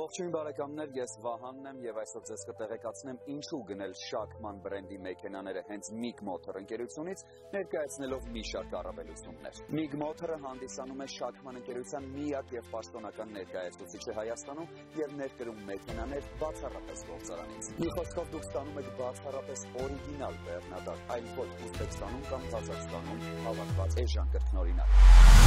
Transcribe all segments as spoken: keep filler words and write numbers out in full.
Ողջույն բարեկամներ, ես Վահանն եմ եւ այսօր ձեզ կտեղեկացնեմ ինչու գնել Շաքման բրենդի մեքենաները հենց Mig Motor ընկերությունից, ներկայացնելով մի շարք առավելություններ։ Mig Motor-ը հանդիսանում է Շաքման ընկերության միակ եւ պաշտոնական ներկայացուցիչը Հայաստանում եւ ներկրում մեքենաներ բացառապես գործարանից։ Մի խոսքով դուք ստանում եք բացառապես օրիգինալ բեռնատար, այլ ոչ Ուզբեկստանում կամ Ղազախստանում հավաքված էժան կրկնօրինակ։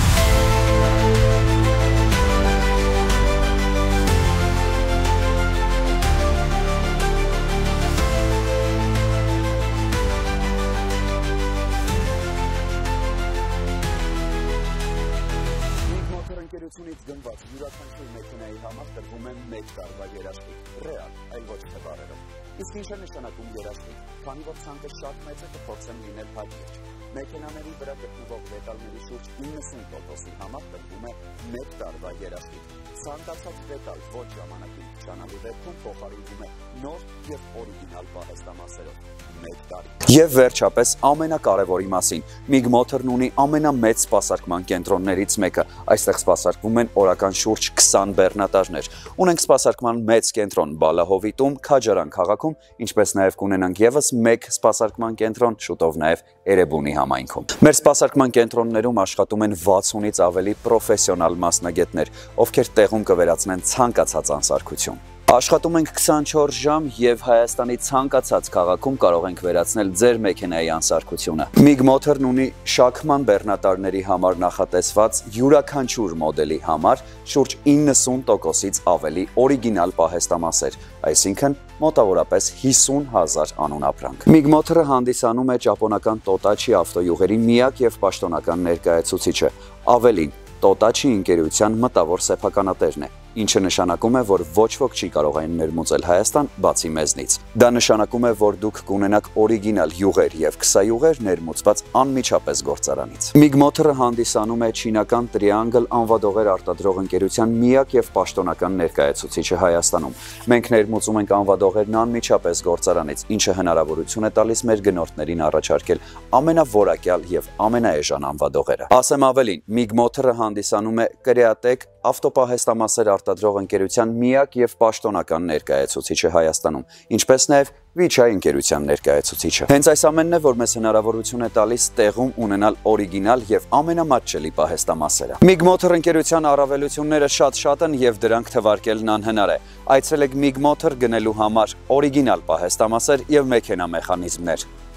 Ընկերությունից գնված յուրաքանչյուր մեքենայի համար տրվում է մեկ տարվա երաշխիք, ռեալ, այլ ոչ թե բառերով։ Իսկ ինչ է նշանակում երաշխիք, քանի որ ցանկը շատ մեծ է, կփորձեմ լինել հակիրճ։ Մեքենաների վրա գտնվող դետալների շուրջ իննսուն տոկոսի համար տրվում է մեկ տարվա երաշխիք։ Ցանկացած դետալ ոչ ժամանակին փչանալու դեպքում փոխարինվում է նոր եւ օրիգինալ պահեստամասերով։ Մեկ տարի։ Եվ վերջապես ամենակարևորի մասին, Mig Motor-ն ունի ամենամեծ սպասարկման կենտրոններից մեկը։ Այստեղ սպասարկվում են օրական շուրջ քսան բեռնատարներ։ Ունենք սպասարկման մեծ կենտրոն Բալահովիտում, Քաջարան քաղաքում, ինչպես նաև կունենանք եւս մեկ սպասարկման կենտրոն շուտով նաև Էրեբունի համայնքում։ Մեր սպասարկման կենտրոններում աշխատում են վաթսունից ավելի պրոֆեսիոնալ մասնագետներ, ովքեր տեղում կվերացնեն ցանկացած անսարքություն։ Աշխատում ենք քսանչորս ժամ եւ Հայաստանի ցանկացած քաղաքում կարող ենք վերացնել ձեր մեքենայի անսարքությունը։ Mig Motor-ն ունի Շաքման բեռնատարների համար նախատեսված յուրաքանչյուր մոդելի համար շուրջ իննսուն տոկոսից ավելի օրիգինալ պահեստամասեր, այսինքն մոտավորապես հիսուն հազար անուն ապրանք։ Mig Motor-ը հանդիսանում է ճապոնական Totachi ավտոյուղերի միակ եւ պաշտոնական ներկայացուցիչը։ Ավելին, Totachi ընկերության մտավոր սեփականատերն է, ինչը նշանակում է, որ ոչ ոք չի կարող այն ներմուծել Հայաստան բացի մեզնից։ Դա նշանակում է, որ դուք կունենաք օրիգինալ յուղեր եւ քսայուղեր ներմուծված անմիջապես գործարանից։ Mig Motor-ը հանդիսանում է չինական Triangle անվադողեր արտադրող ընկերության միակ եւ պաշտոնական ներկայացուցիչը Հայաստանում։ Մենք ներմուծում ենք անվադողերն անմիջապես գործարանից, ինչը հնարավորություն է տալիս մեր գնորդներին առաջարկել ամենավորակյալ եւ ամենաէժան անվադողերը։ Ասեմ ավելին, Mig Motor-ը հանդիսանում է Createc ավտոպահեստամասեր արտադրող ընկերության միակ եւ պաշտոնական ներկայացուցիչը Հայաստանում, ինչպես նաեւ Vichai ընկերության ներկայացուցիչը։ Հենց այս ամենն է, որ մեզ հնարավորություն է տալիս տեղում ունենալ օրիգինալ եւ ամենամատչելի պահեստամասերը։ Mig Motor ընկերության առավելությունները շատ-շատ են եւ դրանք թվարկելն անհնար է։ Այցելեք Mig Motor գնելու համար օրիգինալ պահեստամասեր եւ մեքենա մեխանիզմներ։